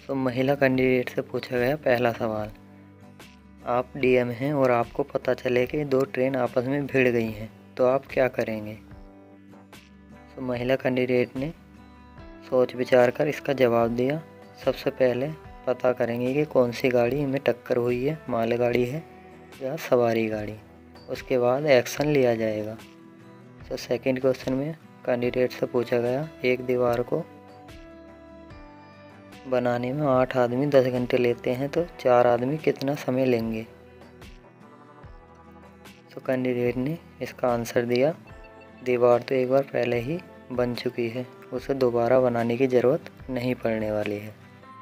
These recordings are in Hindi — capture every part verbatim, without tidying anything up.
तो महिला कैंडिडेट से पूछा गया पहला सवाल, आप डीएम हैं और आपको पता चले कि दो ट्रेन आपस में भिड़ गई हैं तो आप क्या करेंगे। तो महिला कैंडिडेट ने सोच विचार कर इसका जवाब दिया। सबसे पहले पता करेंगे कि कौन सी गाड़ी में टक्कर हुई है, मालगाड़ी है या सवारी गाड़ी। उसके बाद एक्शन लिया जाएगा। तो सेकंड क्वेश्चन में कैंडिडेट से पूछा गया, एक दीवार को बनाने में आठ आदमी दस घंटे लेते हैं तो चार आदमी कितना समय लेंगे। तो कैंडिडेट ने इसका आंसर दिया, दीवार तो एक बार पहले ही बन चुकी है, उसे दोबारा बनाने की ज़रूरत नहीं पड़ने वाली है।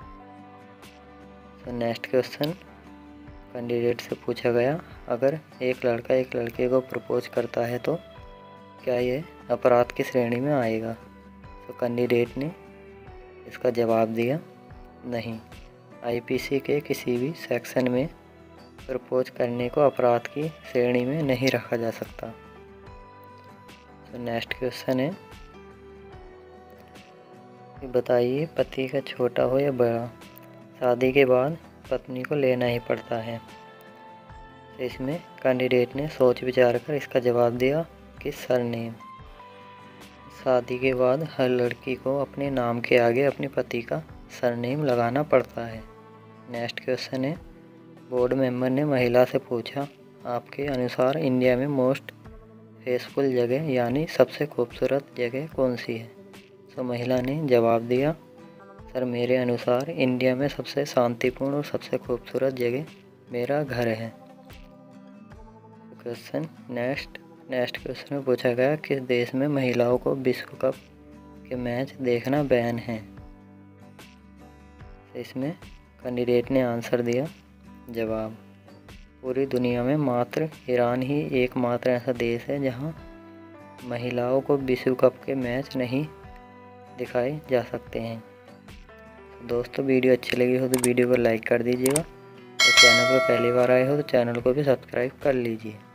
तो नेक्स्ट क्वेश्चन कैंडिडेट से पूछा गया, अगर एक लड़का एक लड़के को प्रपोज करता है तो क्या ये अपराध की श्रेणी में आएगा। तो कैंडिडेट ने इसका जवाब दिया, नहीं, आईपीसी के किसी भी सेक्शन में प्रपोज करने को अपराध की श्रेणी में नहीं रखा जा सकता। तो नेक्स्ट क्वेश्चन है कि बताइए, पति का छोटा हो या बड़ा, शादी के बाद पत्नी को लेना ही पड़ता है। तो इसमें कैंडिडेट ने सोच विचार कर इसका जवाब दिया कि सरनेम। शादी के बाद हर लड़की को अपने नाम के आगे अपने पति का सरनेम लगाना पड़ता है। नेक्स्ट क्वेश्चन है, बोर्ड मेंबर ने महिला से पूछा, आपके अनुसार इंडिया में मोस्ट फेसफुल जगह यानी सबसे खूबसूरत जगह कौन सी है। तो महिला ने जवाब दिया, सर मेरे अनुसार इंडिया में सबसे शांतिपूर्ण और सबसे खूबसूरत जगह मेरा घर है। क्वेश्चन नेक्स्ट नेक्स्ट क्वेश्चन में पूछा गया, किस देश में महिलाओं को विश्व कप के मैच देखना बैन है। इसमें कैंडिडेट ने आंसर दिया, जवाब, पूरी दुनिया में मात्र ईरान ही एकमात्र ऐसा देश है जहां महिलाओं को विश्व कप के मैच नहीं दिखाए जा सकते हैं। तो दोस्तों, वीडियो अच्छी लगी हो तो वीडियो को लाइक कर दीजिएगा और चैनल पर पहली बार आए हो तो चैनल को भी सब्सक्राइब कर लीजिए।